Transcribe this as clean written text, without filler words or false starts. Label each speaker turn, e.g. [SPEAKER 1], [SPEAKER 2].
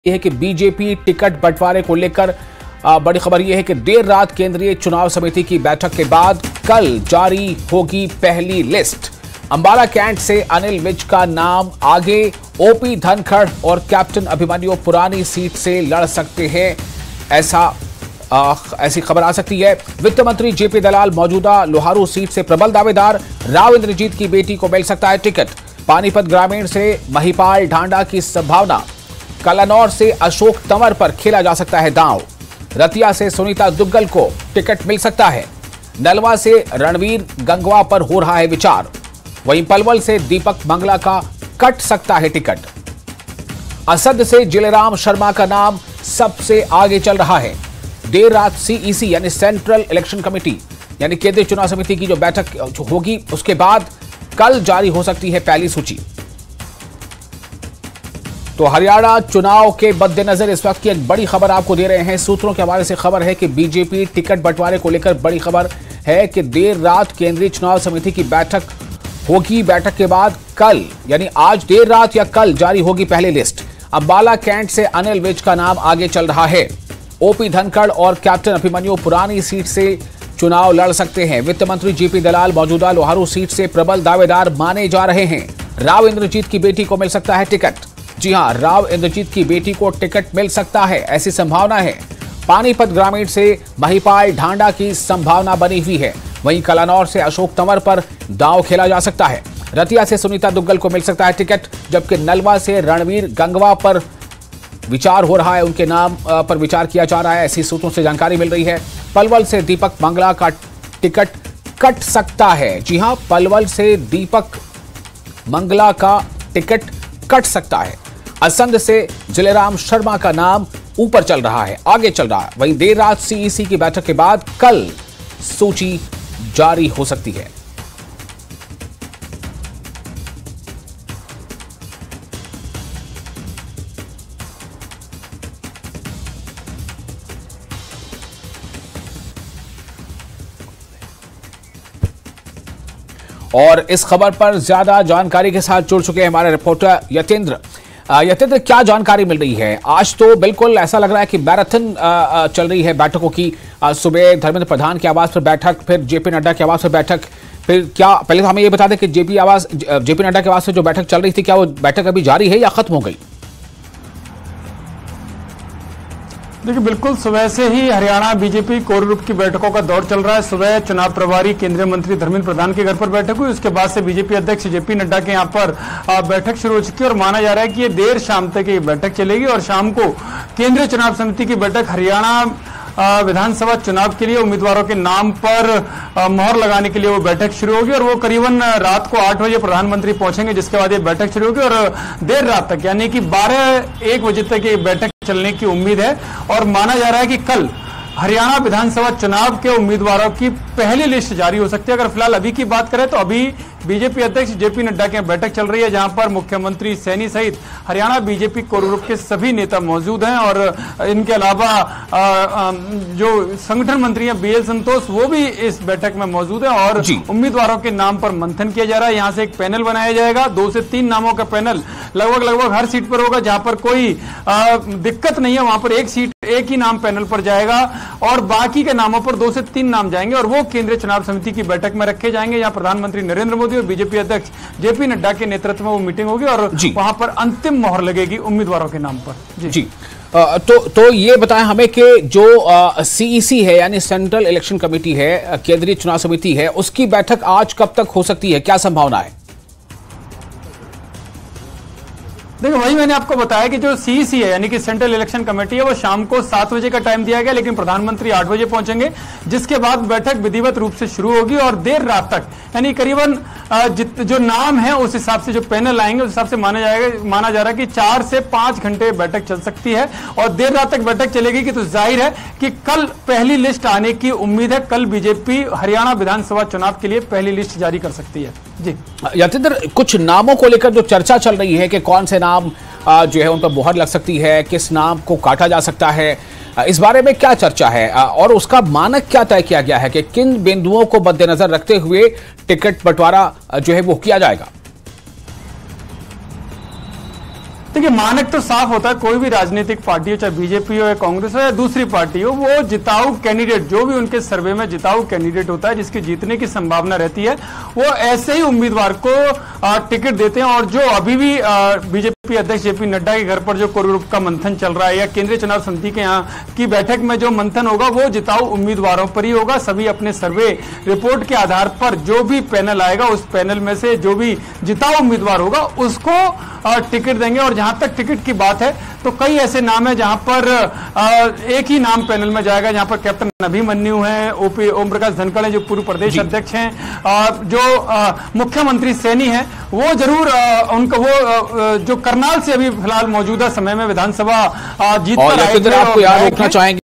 [SPEAKER 1] यह है कि बीजेपी टिकट बंटवारे को लेकर बड़ी खबर यह है कि देर रात केंद्रीय चुनाव समिति की बैठक के बाद कल जारी होगी पहली लिस्ट। अंबाला कैंट से अनिल विज का नाम आगे, ओपी धनखड़ और कैप्टन अभिमन्यु पुरानी सीट से लड़ सकते हैं, ऐसी खबर आ सकती है। वित्त मंत्री जेपी दलाल मौजूदा लोहारू सीट से प्रबल दावेदार, राव इंद्रजीत की बेटी को मिल सकता है टिकट। पानीपत ग्रामीण से महिपाल ढांडा की संभावना, कलानौर से अशोक तंवर पर खेला जा सकता है दांव, रतिया से सुनीता दुग्गल को टिकट मिल सकता है, नलवा से रणवीर गंगवा पर हो रहा है विचार, वहीं पलवल से दीपक मंगला का कट सकता है टिकट। असद से जिलेराम शर्मा का नाम सबसे आगे चल रहा है। देर रात सीईसी यानी सेंट्रल इलेक्शन कमेटी यानी केंद्रीय चुनाव समिति की जो बैठक होगी उसके बाद कल जारी हो सकती है पहली सूची। तो हरियाणा चुनाव के मद्देनजर इस वक्त की एक बड़ी खबर आपको दे रहे हैं। सूत्रों के हवाले से खबर है कि बीजेपी टिकट बंटवारे को लेकर बड़ी खबर है कि देर रात केंद्रीय चुनाव समिति की बैठक होगी। बैठक के बाद कल यानी आज देर रात या कल जारी होगी पहली लिस्ट। अंबाला कैंट से अनिल विज का नाम आगे चल रहा है। ओपी धनखड़ और कैप्टन अभिमन्यु पुरानी सीट से चुनाव लड़ सकते हैं। वित्त मंत्री जेपी दलाल मौजूदा लोहारू सीट से प्रबल दावेदार माने जा रहे हैं। राव इंद्रजीत की बेटी को मिल सकता है टिकट। जी हां, राव इंद्रजीत की बेटी को टिकट मिल सकता है, ऐसी संभावना है। पानीपत ग्रामीण से महिपाल ढांडा की संभावना बनी हुई है। वहीं कलानौर से अशोक तंवर पर दांव खेला जा सकता है। रतिया से सुनीता दुग्गल को मिल सकता है टिकट, जबकि नलवा से रणवीर गंगवा पर विचार हो रहा है, उनके नाम पर विचार किया जा रहा है, ऐसी सूत्रों से जानकारी मिल रही है। पलवल से दीपक मंगला का टिकट कट सकता है। जी हां, पलवल से दीपक मंगला का टिकट कट सकता है। असंध से जिलेराम शर्मा का नाम ऊपर चल रहा है, आगे चल रहा है। वहीं देर रात सीईसी की बैठक के बाद कल सूची जारी हो सकती है। और इस खबर पर ज्यादा जानकारी के साथ जुड़ चुके हैं हमारे रिपोर्टर यतेंद्र। यतेंद्र, क्या जानकारी मिल रही है? आज तो बिल्कुल ऐसा लग रहा है कि मैराथन चल रही है बैठकों की। सुबह धर्मेंद्र प्रधान के आवास पर बैठक, फिर जेपी नड्डा के आवास पर बैठक, फिर क्या पहले तो हमें ये बता दें कि जेपी नड्डा के आवास से जो बैठक चल रही थी, क्या वो बैठक अभी जारी है या खत्म हो गई?
[SPEAKER 2] देखिए, बिल्कुल सुबह से ही हरियाणा बीजेपी कोर ग्रुप की बैठकों का दौर चल रहा है। सुबह चुनाव प्रभारी केंद्रीय मंत्री धर्मेंद्र प्रधान के घर पर बैठक हुई, उसके बाद से बीजेपी अध्यक्ष जेपी नड्डा के यहाँ पर बैठक शुरू हो चुकी है और माना जा रहा है कि ये देर शाम तक ये बैठक चलेगी और शाम को केंद्रीय चुनाव समिति की बैठक हरियाणा विधानसभा चुनाव के लिए उम्मीदवारों के नाम पर मोहर लगाने के लिए वो बैठक शुरू होगी और वो करीबन रात को 8 बजे प्रधानमंत्री पहुंचेंगे, जिसके बाद ये बैठक शुरू होगी और देर रात तक यानी कि 12-1 बजे तक ये बैठक चलने की उम्मीद है। और माना जा रहा है कि कल हरियाणा विधानसभा चुनाव के उम्मीदवारों की पहली लिस्ट जारी हो सकती है। अगर फिलहाल अभी की बात करें तो अभी बीजेपी अध्यक्ष जेपी नड्डा के बैठक चल रही है, जहां पर मुख्यमंत्री सैनी सहित हरियाणा बीजेपी कोर ग्रुप के सभी नेता मौजूद हैं और इनके अलावा जो संगठन मंत्री हैं बीएल संतोष, वो भी इस बैठक में मौजूद है और उम्मीदवारों के नाम पर मंथन किया जा रहा है। यहां से एक पैनल बनाया जाएगा, 2 से 3 नामों का पैनल लगभग हर सीट पर होगा। जहां पर कोई दिक्कत नहीं है वहां पर एक ही नाम पैनल पर जाएगा और बाकी के नामों पर 2 से 3 नाम जाएंगे और वो केंद्रीय चुनाव समिति की बैठक में रखे जाएंगे। यहाँ प्रधानमंत्री नरेंद्र मोदी और बीजेपी अध्यक्ष जेपी नड्डा के नेतृत्व में वो मीटिंग होगी और वहां पर अंतिम मोहर लगेगी उम्मीदवारों के नाम पर। जी
[SPEAKER 1] तो ये बताएं हमें कि जो सीईसी है यानी सेंट्रल इलेक्शन कमेटी है, केंद्रीय चुनाव समिति है, उसकी बैठक आज कब तक हो सकती है, क्या संभावना है?
[SPEAKER 2] देखो, वही मैंने आपको बताया कि जो सीईसी है यानी कि सेंट्रल इलेक्शन कमेटी है, वो शाम को 7 बजे का टाइम दिया गया, लेकिन प्रधानमंत्री 8 बजे पहुंचेंगे, जिसके बाद बैठक विधिवत रूप से शुरू होगी और देर रात तक यानी करीबन जो नाम है उस हिसाब से जो पैनल आएंगे उस हिसाब से माना जा रहा है कि 4 से 5 घंटे बैठक चल सकती है और देर रात तक बैठक चलेगी कि तो जाहिर है कि कल पहली लिस्ट आने की उम्मीद है। कल बीजेपी हरियाणा विधानसभा चुनाव के लिए पहली लिस्ट जारी कर सकती है। जी
[SPEAKER 1] यतेंद्र, कुछ नामों को लेकर जो चर्चा चल रही है कि कौन से नाम जो है उन पर मोहर लग सकती है, किस नाम को काटा जा सकता है, इस बारे में क्या चर्चा है और उसका मानक क्या तय किया गया है कि किन बिंदुओं को मद्देनजर रखते हुए टिकट बंटवारा जो है वो किया जाएगा?
[SPEAKER 2] देखिए, मानक तो साफ होता है, कोई भी राजनीतिक पार्टी हो, चाहे बीजेपी हो या कांग्रेस हो या दूसरी पार्टी हो, वो जिताऊ कैंडिडेट, जो भी उनके सर्वे में जिताऊ कैंडिडेट होता है जिसकी जीतने की संभावना रहती है, वो ऐसे ही उम्मीदवार को टिकट देते हैं। और जो अभी भी बीजेपी अध्यक्ष जेपी नड्डा के घर पर जो कोर ग्रुप का मंथन चल रहा है या केंद्रीय चुनाव समिति के यहाँ की बैठक में जो मंथन होगा, वो जिताऊ उम्मीदवारों पर ही होगा। सभी अपने सर्वे रिपोर्ट के आधार पर जो भी पैनल आएगा, उस पैनल में से जो भी जिताऊ उम्मीदवार होगा उसको टिकट देंगे। और जहां तक टिकट की बात है, तो कई ऐसे नाम है जहां पर एक ही नाम पैनल में जाएगा, जहां पर कैप्टन अभिमन्यु है, ओम प्रकाश धनखड़ है जो पूर्व प्रदेश अध्यक्ष हैं, जो मुख्यमंत्री सैनी है, वो जरूर उनका वो जो करनाल से अभी फिलहाल मौजूदा समय में विधानसभा जीत पर आए थे,
[SPEAKER 1] आपको याद रखना चाहेंगे